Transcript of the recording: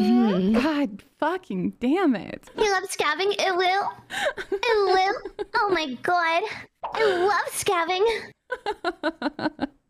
God fucking damn it. You love scaving? It will. It will. Oh my god. I love scaving.